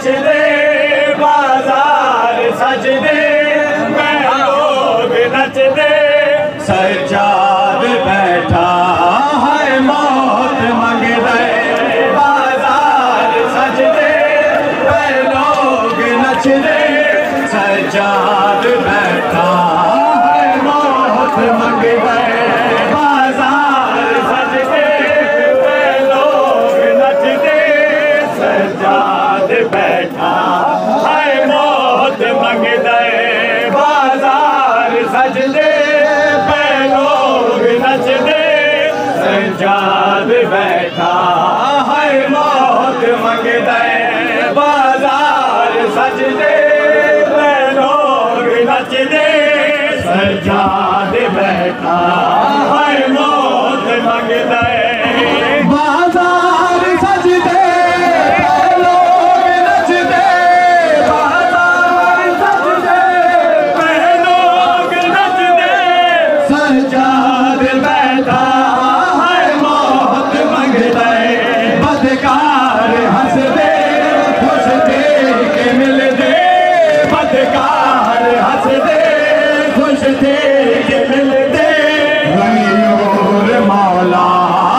नचदे बाजार सजदे लोग नचदे सज्जाद बैठा है मौत मंगदे बाजार सजदे लोग नचदे सज्जाद बैठा है मौत मंगदे बाजार सजदे लोग नचदे सज्जाद बैठा है मौत मंगदे बाजार सजदे लोग नचदे सज्जाद बैठा है मौत मंगदे बाजार सजदे लोग नचदे सज्जाद बैठा है मौत मंगदे बाजार सजदे लोग नचदे बाजार सजदे लोग नचदे सज्जाद बैठा है मौत मंगदे बदकार हंसदे खुश थे के मिलदे बदकार हंसदे खुश थे के मिलदे मौला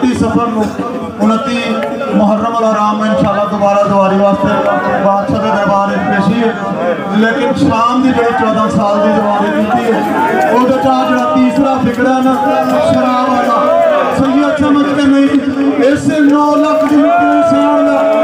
29 सफर को 29 मुहर्रम अल हराम में इंशाअल्लाह दोबारा दवारी वास्ते बादशाह के दरबार में पेशी है। लेकिन शाम की जो 14 साल की दवारी की है वो जो तीसरा फिक्र है ना शराब वाला सही समझ के नहीं, इससे 9 लाख की